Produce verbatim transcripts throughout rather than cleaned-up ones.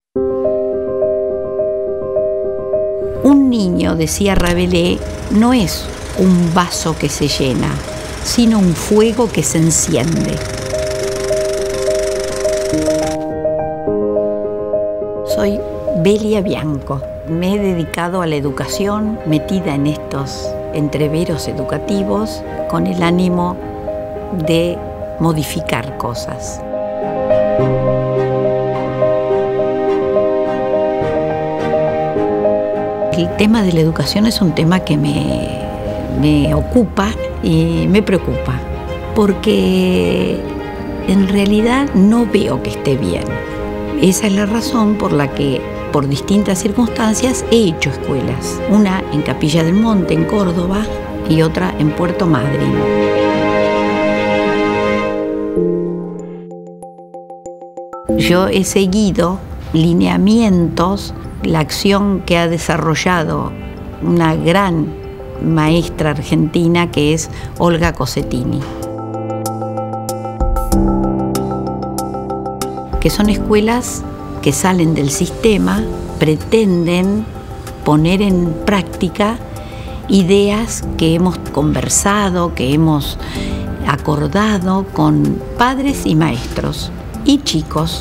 Un niño, decía Rabelais, no es un vaso que se llena, sino un fuego que se enciende. Soy Belia Bianco. Me he dedicado a la educación, metida en estos entreveros educativos, con el ánimo de modificar cosas. El tema de la educación es un tema que me, me ocupa y me preocupa, porque en realidad no veo que esté bien. Esa es la razón por la que, por distintas circunstancias, he hecho escuelas. Una en Capilla del Monte, en Córdoba, y otra en Puerto Madryn. Yo he seguido lineamientos, la acción que ha desarrollado una gran maestra argentina que es Olga Cosentini. Que son escuelas que salen del sistema, pretenden poner en práctica ideas que hemos conversado, que hemos acordado con padres y maestros y chicos.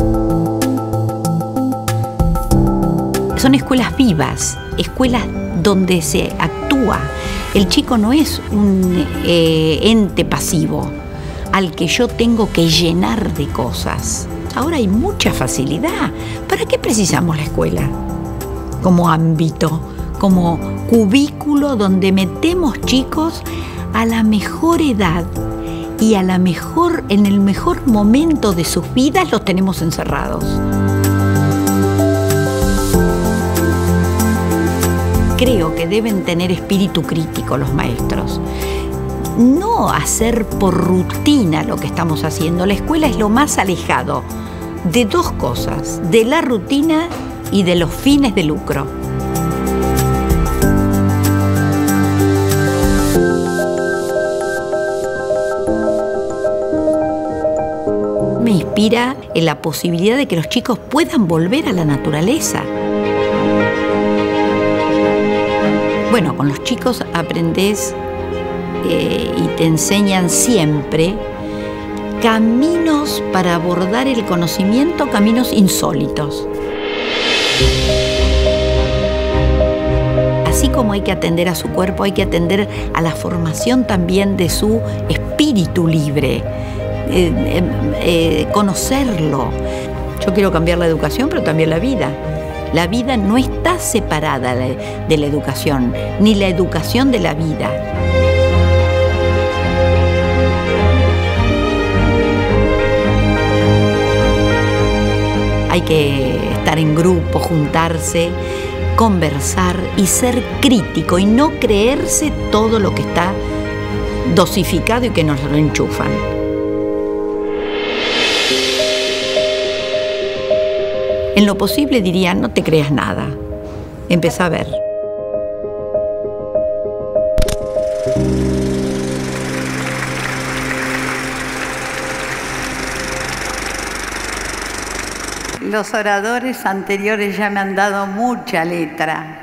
Son escuelas vivas, escuelas donde se actúa. El chico no es un eh, ente pasivo al que yo tengo que llenar de cosas. Ahora hay mucha facilidad. ¿Para qué precisamos la escuela? Como ámbito, como cubículo donde metemos chicos a la mejor edad y a la mejor, en el mejor momento de sus vidas los tenemos encerrados. Creo que deben tener espíritu crítico los maestros. No hacer por rutina lo que estamos haciendo. La escuela es lo más alejado de dos cosas, de la rutina y de los fines de lucro. Me inspira en la posibilidad de que los chicos puedan volver a la naturaleza. Bueno, con los chicos aprendés eh, y te enseñan siempre caminos para abordar el conocimiento, caminos insólitos. Así como hay que atender a su cuerpo, hay que atender a la formación también de su espíritu libre, eh, eh, eh, conocerlo. Yo quiero cambiar la educación, pero también la vida. La vida no está separada de la educación, ni la educación de la vida. Hay que estar en grupo, juntarse, conversar y ser crítico y no creerse todo lo que está dosificado y que nos lo enchufan. En lo posible diría, no te creas nada. Empezá a ver. Los oradores anteriores ya me han dado mucha letra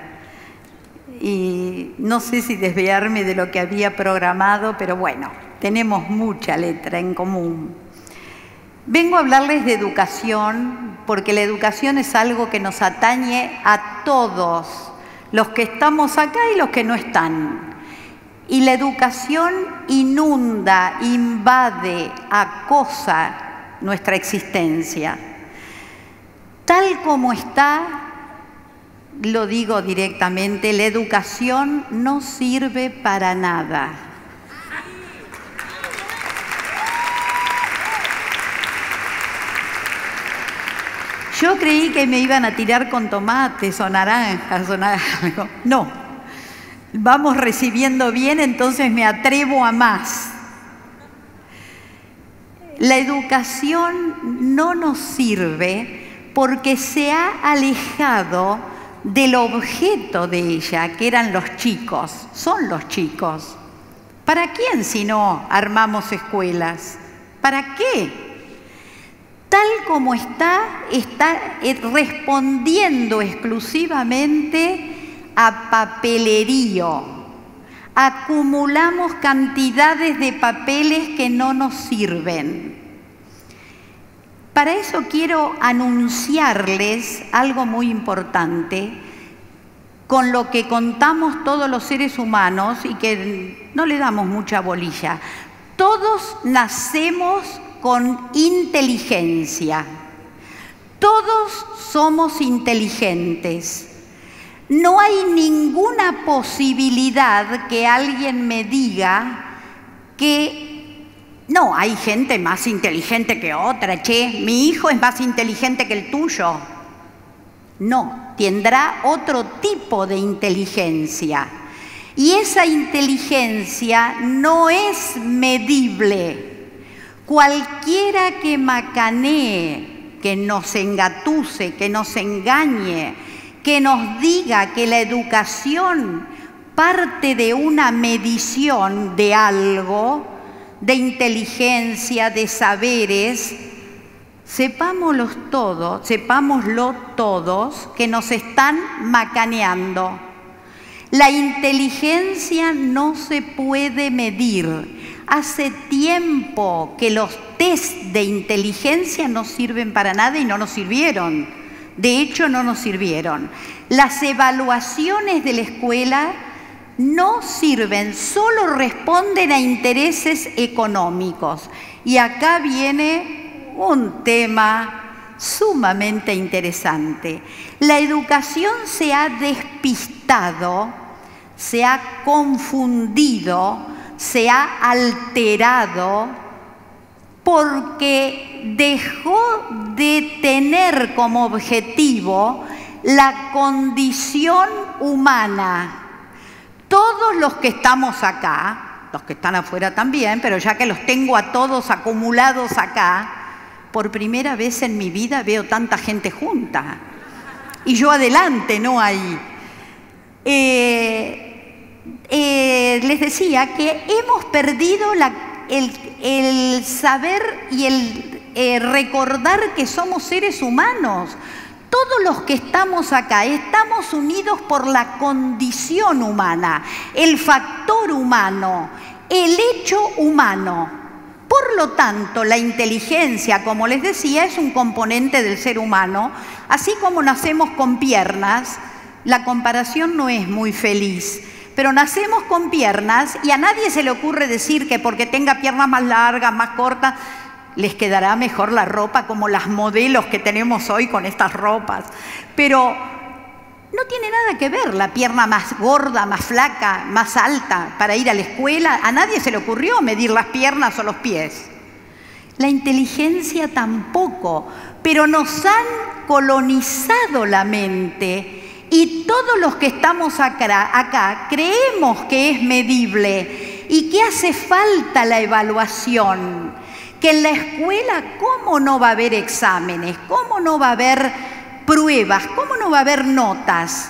y no sé si desviarme de lo que había programado, pero bueno, tenemos mucha letra en común. Vengo a hablarles de educación porque la educación es algo que nos atañe a todos, los que estamos acá y los que no están. Y la educación inunda, invade, acosa nuestra existencia. Tal como está, lo digo directamente, la educación no sirve para nada. Yo creí que me iban a tirar con tomates o naranjas o algo. No, vamos recibiendo bien, entonces me atrevo a más. La educación no nos sirve porque se ha alejado del objeto de ella, que eran los chicos, son los chicos. ¿Para quién si no armamos escuelas? ¿Para qué? tal como está, está respondiendo exclusivamente a papelerío. Acumulamos cantidades de papeles que no nos sirven. Para eso quiero anunciarles algo muy importante, con lo que contamos todos los seres humanos y que no le damos mucha bolilla. Todos nacemos con inteligencia. Todos somos inteligentes. No hay ninguna posibilidad que alguien me diga que no, hay gente más inteligente que otra, che, mi hijo es más inteligente que el tuyo. No, tendrá otro tipo de inteligencia. Y esa inteligencia no es medible. Cualquiera que macanee, que nos engatuse, que nos engañe, que nos diga que la educación parte de una medición de algo, de inteligencia, de saberes, sepámoslo todos, sepámoslo todos que nos están macaneando. La inteligencia no se puede medir. Hace tiempo que los test de inteligencia no sirven para nada y no nos sirvieron. De hecho, no nos sirvieron. Las evaluaciones de la escuela no sirven, solo responden a intereses económicos. Y acá viene un tema sumamente interesante. La educación se ha despistado, se ha confundido, se ha alterado porque dejó de tener como objetivo la condición humana. Todos los que estamos acá, los que están afuera también, pero ya que los tengo a todos acumulados acá, por primera vez en mi vida veo tanta gente junta. Y yo adelante, no ahí. Eh, eh, les decía que hemos perdido la, el, el saber y el eh, recordar que somos seres humanos. Todos los que estamos acá estamos unidos por la condición humana, el factor humano, el hecho humano. Por lo tanto, la inteligencia, como les decía, es un componente del ser humano. Así como nacemos con piernas, la comparación no es muy feliz, pero nacemos con piernas y a nadie se le ocurre decir que porque tenga piernas más largas, más cortas, les quedará mejor la ropa como las modelos que tenemos hoy con estas ropas. Pero no tiene nada que ver la pierna más gorda, más flaca, más alta para ir a la escuela. A nadie se le ocurrió medir las piernas o los pies. La inteligencia tampoco, pero nos han colonizado la mente y todos los que estamos acá, acá creemos que es medible y que hace falta la evaluación. Que en la escuela, ¿cómo no va a haber exámenes? ¿Cómo no va a haber pruebas? ¿Cómo no va a haber notas?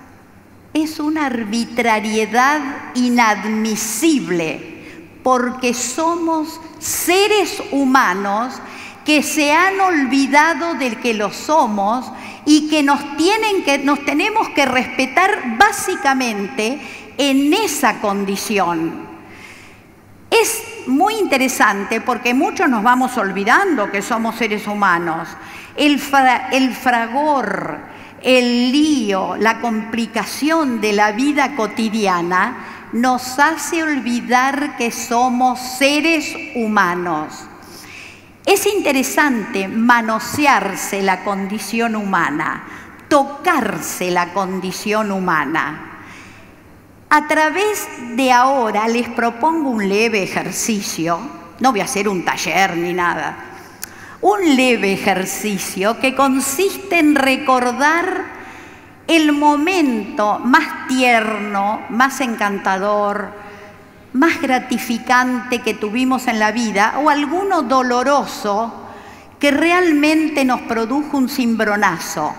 Es una arbitrariedad inadmisible, porque somos seres humanos que se han olvidado del que lo somos y que nos, tienen que, nos tenemos que respetar básicamente en esa condición. Es muy interesante porque muchos nos vamos olvidando que somos seres humanos. El, fra, el fragor, el lío, la complicación de la vida cotidiana nos hace olvidar que somos seres humanos. Es interesante manosearse la condición humana, tocarse la condición humana. A través de ahora les propongo un leve ejercicio, no voy a hacer un taller ni nada, un leve ejercicio que consiste en recordar el momento más tierno, más encantador, más gratificante que tuvimos en la vida o alguno doloroso que realmente nos produjo un cimbronazo.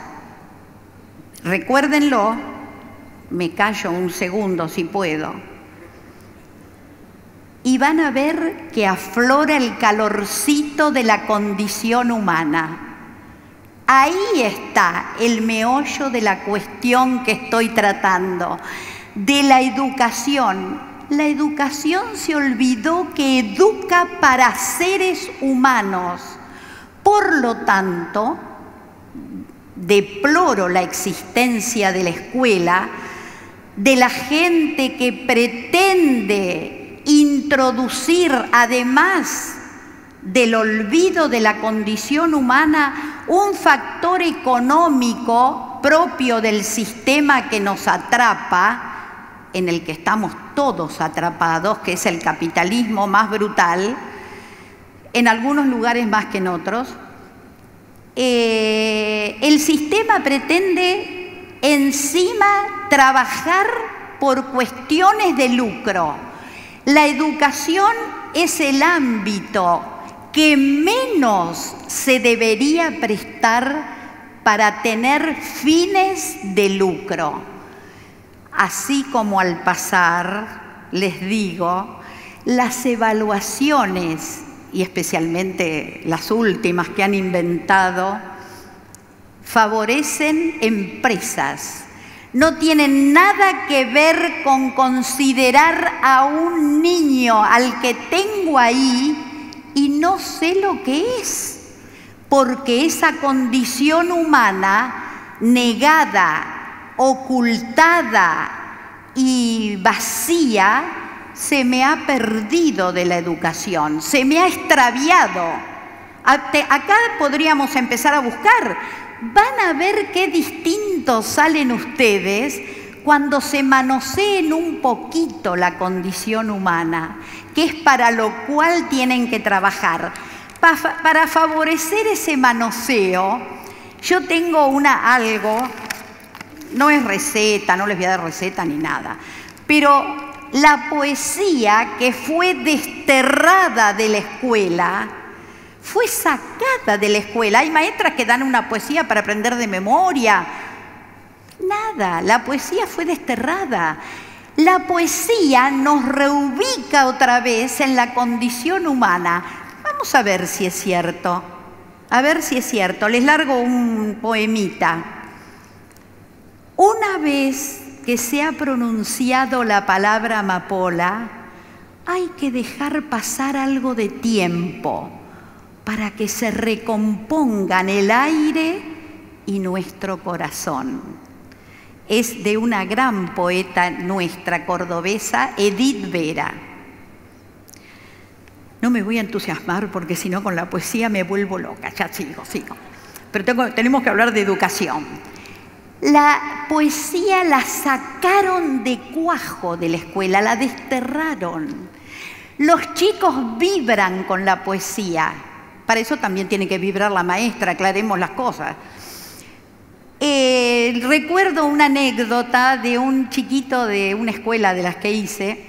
Recuérdenlo. Me callo un segundo si puedo. y van a ver que aflora el calorcito de la condición humana. Ahí está el meollo de la cuestión que estoy tratando, de la educación. La educación se olvidó que educa para seres humanos. Por lo tanto, deploro la existencia de la escuela, de la gente que pretende introducir, además del olvido de la condición humana, un factor económico propio del sistema que nos atrapa, en el que estamos todos atrapados, que es el capitalismo más brutal, en algunos lugares más que en otros. Eh, el sistema pretende encima trabajar por cuestiones de lucro. La educación es el ámbito que menos se debería prestar para tener fines de lucro. Así como al pasar, les digo, las evaluaciones, y especialmente las últimas que han inventado, favorecen empresas. No tienen nada que ver con considerar a un niño al que tengo ahí y no sé lo que es, porque esa condición humana negada, ocultada y vacía se me ha perdido de la educación, se me ha extraviado. Acá podríamos empezar a buscar. Van a ver qué distintos salen ustedes cuando se manoseen un poquito la condición humana, que es para lo cual tienen que trabajar. Para favorecer ese manoseo, yo tengo una algo, no es receta, no les voy a dar receta ni nada, pero la poesía que fue desterrada de la escuela, fue sacada de la escuela. Hay maestras que dan una poesía para aprender de memoria. Nada, la poesía fue desterrada. La poesía nos reubica otra vez en la condición humana. Vamos a ver si es cierto. A ver si es cierto. Les largo un poemita. Una vez que se ha pronunciado la palabra amapola, hay que dejar pasar algo de tiempo para que se recompongan el aire y nuestro corazón. Es de una gran poeta nuestra cordobesa, Edith Vera. No me voy a entusiasmar porque si no con la poesía me vuelvo loca. Ya sigo, sigo. Pero tengo, tenemos que hablar de educación. La poesía la sacaron de cuajo de la escuela, la desterraron. Los chicos vibran con la poesía. Para eso también tiene que vibrar la maestra, aclaremos las cosas. Eh, recuerdo una anécdota de un chiquito de una escuela de las que hice,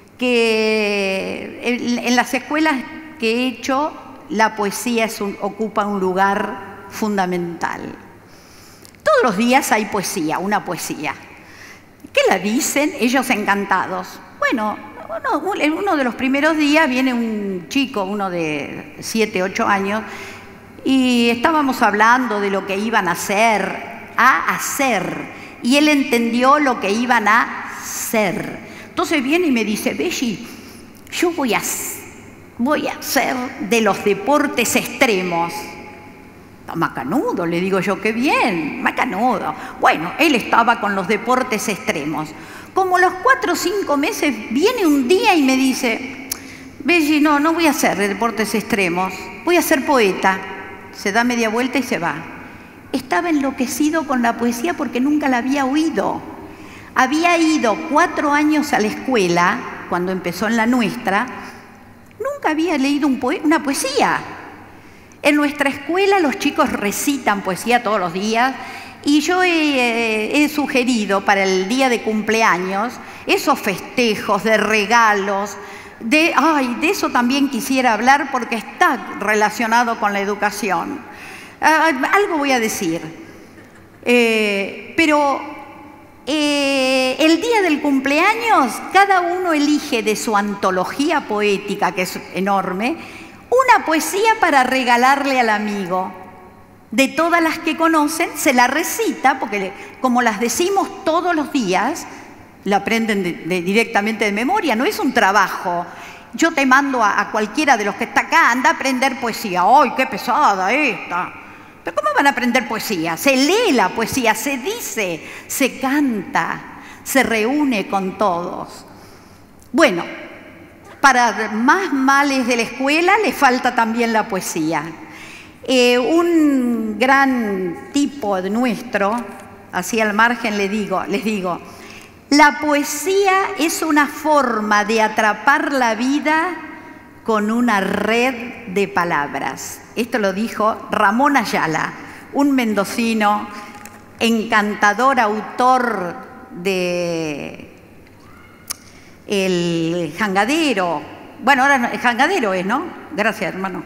que en, en las escuelas que he hecho, la poesía es un, ocupa un lugar fundamental. Todos los días hay poesía, una poesía. ¿Qué la dicen? Ellos encantados. Bueno, uno, uno de los primeros días viene un chico, uno de siete, ocho años, y estábamos hablando de lo que iban a hacer, a hacer, y él entendió lo que iban a ser. Entonces viene y me dice, Belli, yo voy a, voy a hacer de los deportes extremos. Macanudo, le digo yo, qué bien, macanudo. Bueno, él estaba con los deportes extremos. Como a los cuatro o cinco meses viene un día y me dice, Belli, no, no voy a hacer de deportes extremos, voy a ser poeta. Se da media vuelta y se va. Estaba enloquecido con la poesía porque nunca la había oído. Había ido cuatro años a la escuela, cuando empezó en la nuestra, nunca había leído un poe- una poesía. En nuestra escuela los chicos recitan poesía todos los días y yo he, eh, he sugerido para el día de cumpleaños esos festejos de regalos, de, ay, de eso también quisiera hablar porque está relacionado con la educación. Ah, algo voy a decir, eh, pero eh, el día del cumpleaños, cada uno elige de su antología poética, que es enorme, una poesía para regalarle al amigo. De todas las que conocen, se la recita, porque como las decimos todos los días, la aprenden de, de, directamente de memoria, no es un trabajo. Yo te mando a, a cualquiera de los que está acá, anda a aprender poesía. ¡Ay, qué pesada esta! ¿Pero cómo van a aprender poesía? Se lee la poesía, se dice, se canta, se reúne con todos. Bueno, para más males de la escuela le falta también la poesía. Eh, un gran tipo de nuestro, así al margen le digo, les digo, la poesía es una forma de atrapar la vida con una red de palabras. Esto lo dijo Ramón Ayala, un mendocino, encantador autor de El Jangadero. Bueno, ahora el Jangadero es, ¿no? Gracias, hermano.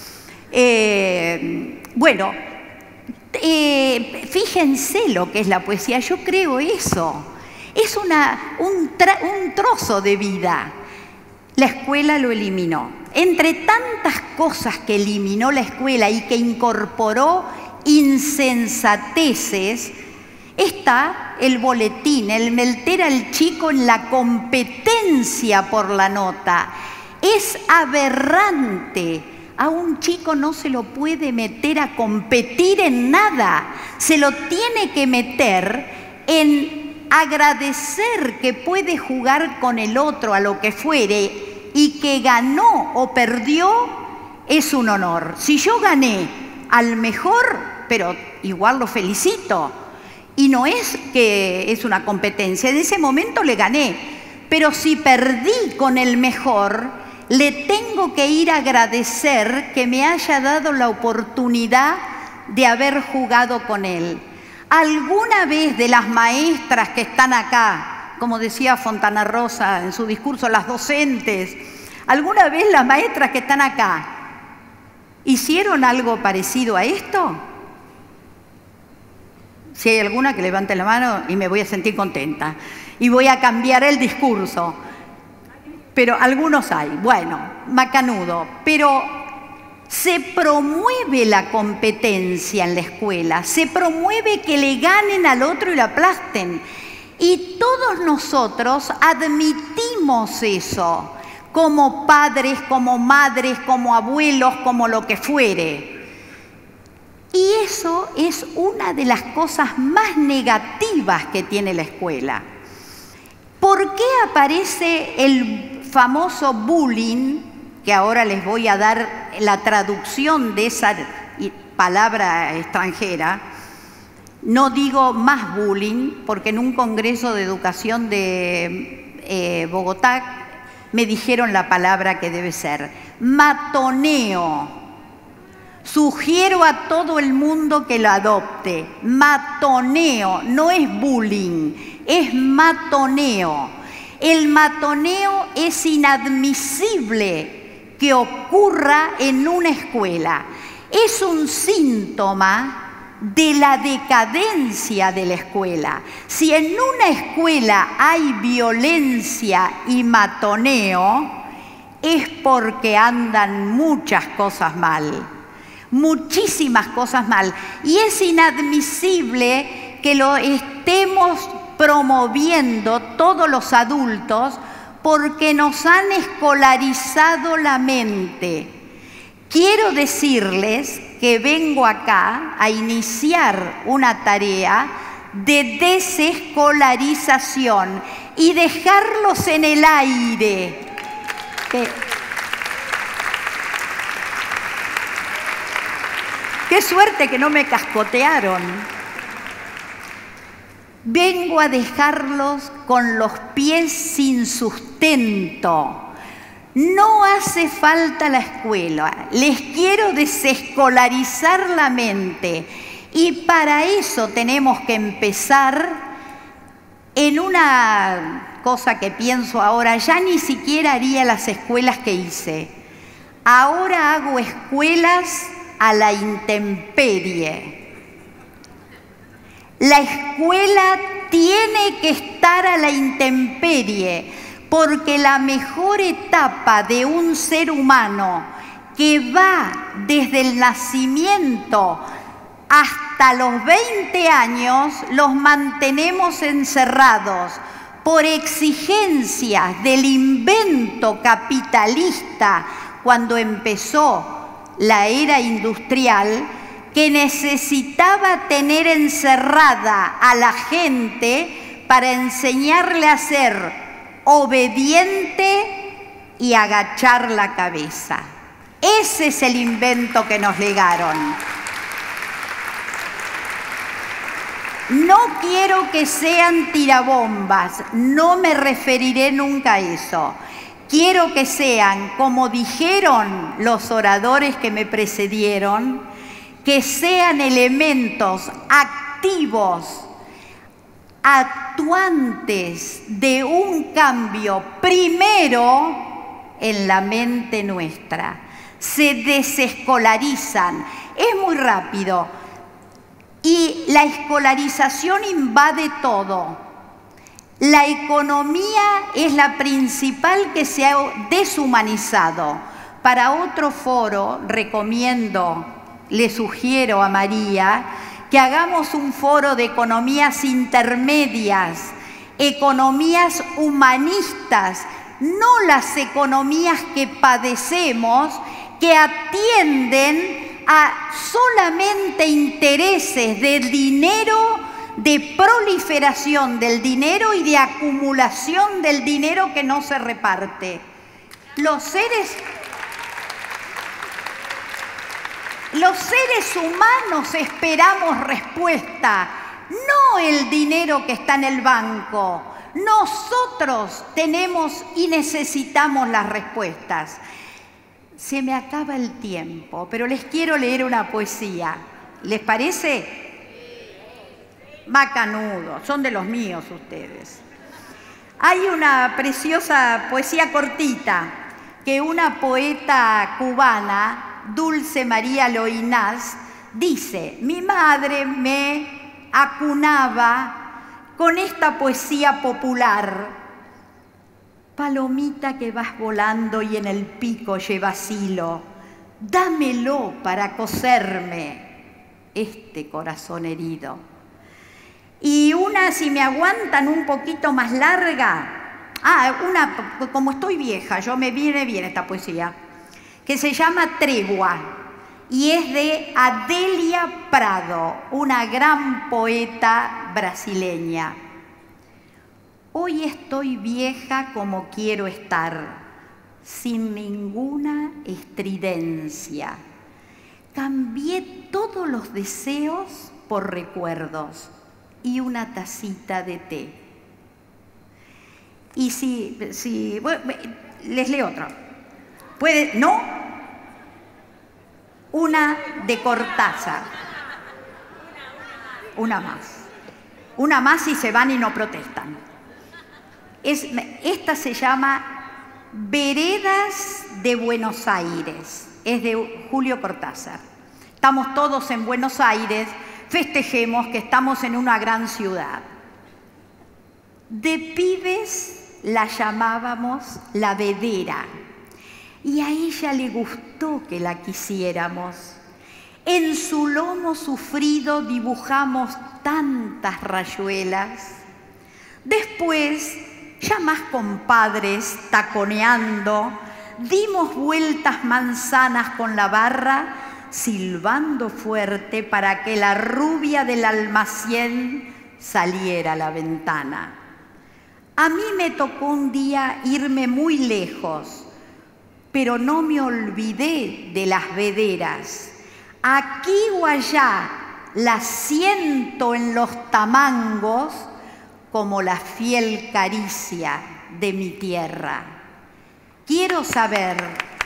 Eh, bueno, eh, fíjense lo que es la poesía. Yo creo eso. Es una, un, tra, un trozo de vida. La escuela lo eliminó. Entre tantas cosas que eliminó la escuela y que incorporó insensateces, está el boletín, el meter al chico en la competencia por la nota. Es aberrante. A un chico no se lo puede meter a competir en nada. Se lo tiene que meter en agradecer que puede jugar con el otro a lo que fuere y que ganó o perdió es un honor. Si yo gané al mejor, pero igual lo felicito. Y no es que es una competencia, en ese momento le gané. Pero si perdí con el mejor, le tengo que ir a agradecer que me haya dado la oportunidad de haber jugado con él. ¿Alguna vez de las maestras que están acá, como decía Fontana Rosa en su discurso, las docentes, alguna vez las maestras que están acá, hicieron algo parecido a esto? Si hay alguna, que levante la mano y me voy a sentir contenta. Y voy a cambiar el discurso. Pero algunos hay. Bueno, macanudo. Pero se promueve la competencia en la escuela. Se promueve que le ganen al otro y lo aplasten. Y todos nosotros admitimos eso. Como padres, como madres, como abuelos, como lo que fuere. Y eso es una de las cosas más negativas que tiene la escuela. ¿Por qué aparece el famoso bullying, que ahora les voy a dar la traducción de esa palabra extranjera? No digo más bullying, porque en un congreso de educación de eh, Bogotá me dijeron la palabra que debe ser: matoneo. Sugiero a todo el mundo que lo adopte. Matoneo, no es bullying, es matoneo. El matoneo es inadmisible que ocurra en una escuela. Es un síntoma de la decadencia de la escuela. Si en una escuela hay violencia y matoneo, es porque andan muchas cosas mal. Muchísimas cosas mal. Y es inadmisible que lo estemos promoviendo todos los adultos porque nos han escolarizado la mente. Quiero decirles que vengo acá a iniciar una tarea de desescolarización y dejarlos en el aire. Que, Qué suerte que no me cascotearon. Vengo a dejarlos con los pies sin sustento. No hace falta la escuela. Les quiero desescolarizar la mente. Y para eso tenemos que empezar en una cosa que pienso ahora. Ya ni siquiera haría las escuelas que hice. Ahora hago escuelas a la intemperie. La escuela tiene que estar a la intemperie, porque la mejor etapa de un ser humano que va desde el nacimiento hasta los veinte años, los mantenemos encerrados por exigencias del invento capitalista cuando empezó la era industrial, que necesitaba tener encerrada a la gente para enseñarle a ser obediente y agachar la cabeza. Ese es el invento que nos legaron. No quiero que sean tirabombas, no me referiré nunca a eso. Quiero que sean, como dijeron los oradores que me precedieron, que sean elementos activos, actuantes de un cambio primero en la mente nuestra. Se desescolarizan. Es muy rápido. Y la escolarización invade todo. La economía es la principal que se ha deshumanizado. Para otro foro, recomiendo, le sugiero a María, que hagamos un foro de economías intermedias, economías humanistas, no las economías que padecemos, que atienden a solamente intereses del dinero, de proliferación del dinero y de acumulación del dinero que no se reparte. Los seres, los seres humanos esperamos respuesta, no el dinero que está en el banco. Nosotros tenemos y necesitamos las respuestas. Se me acaba el tiempo, pero les quiero leer una poesía. ¿Les parece? Macanudo, son de los míos ustedes. Hay una preciosa poesía cortita que una poeta cubana, Dulce María Loinás, dice: mi madre me acunaba con esta poesía popular. Palomita que vas volando y en el pico llevas hilo, dámelo para coserme este corazón herido. Y una, si me aguantan, un poquito más larga, ah, una, como estoy vieja, yo me viene bien esta poesía, que se llama Tregua, y es de Adelia Prado, una gran poeta brasileña. Hoy estoy vieja como quiero estar, sin ninguna estridencia. Cambié todos los deseos por recuerdos y una tacita de té. Y si, si bueno, les leo otro. ¿Puede? ¿No? Una de Cortázar. Una más. Una más y se van y no protestan. Es, esta se llama Veredas de Buenos Aires. Es de Julio Cortázar. Estamos todos en Buenos Aires, festejemos que estamos en una gran ciudad. De pibes la llamábamos la vedera y a ella le gustó que la quisiéramos. En su lomo sufrido dibujamos tantas rayuelas. Después, ya más compadres, taconeando, dimos vueltas manzanas con la barra, silbando fuerte para que la rubia del almacén saliera a la ventana. A mí me tocó un día irme muy lejos, pero no me olvidé de las vederas. Aquí o allá las siento en los tamangos como la fiel caricia de mi tierra. Quiero saber,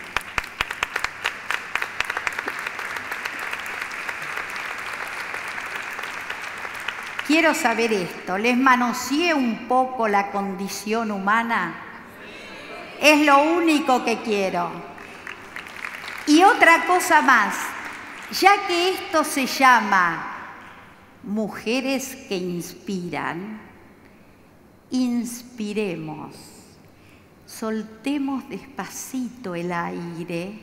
quiero saber esto, ¿les manoseé un poco la condición humana? Es lo único que quiero. Y otra cosa más, ya que esto se llama mujeres que inspiran, inspiremos, soltemos despacito el aire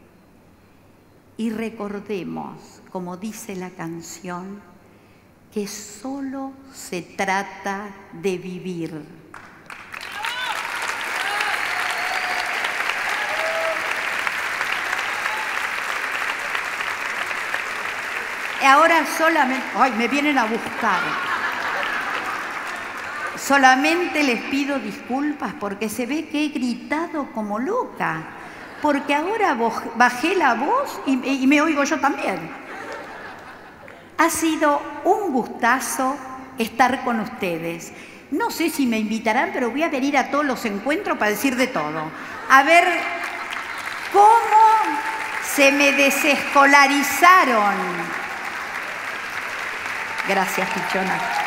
y recordemos, como dice la canción, que solo se trata de vivir. Ahora solamente, ay, me vienen a buscar. Solamente les pido disculpas porque se ve que he gritado como loca, porque ahora bajé la voz y, y me oigo yo también. Ha sido un gustazo estar con ustedes. No sé si me invitarán, pero voy a venir a todos los encuentros para decir de todo. A ver cómo se me desescolarizaron. Gracias, Pichona.